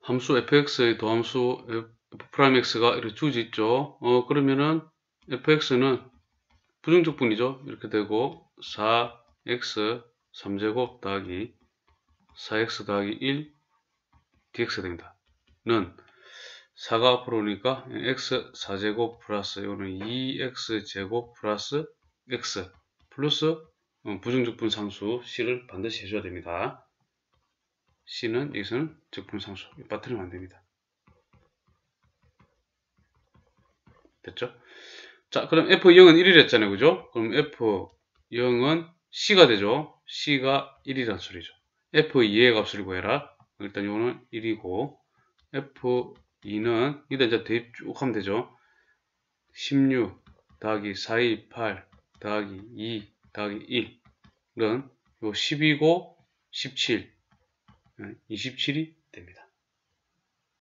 함수 fx의 도함수 f'x가 이렇게 주어져 있죠. 그러면은 fx는 부정적분이죠. 이렇게 되고 4x 3제곱 더하기 4x 더하기 1 dx가 됩니다. 는 4가 앞으로 오니까 x 4제곱 플러스 이거는 2x제곱 플러스 x 플러스 부정적분 상수 c를 반드시 해줘야 됩니다. c는 여기서는 적분 상수 빠뜨리면 안 됩니다. 됐죠? 자, 그럼 f0은 1이라 했잖아요. 그죠? 그럼 f0은 c가 되죠. c가 1이란 소리죠. f2의 값을 구해라. 일단 이거는 1이고 f2는 이다 이제 대입 쭉 하면 되죠. 16 더하기 428 더하기 2 더하기 1은 요 10이고 17 27이 됩니다.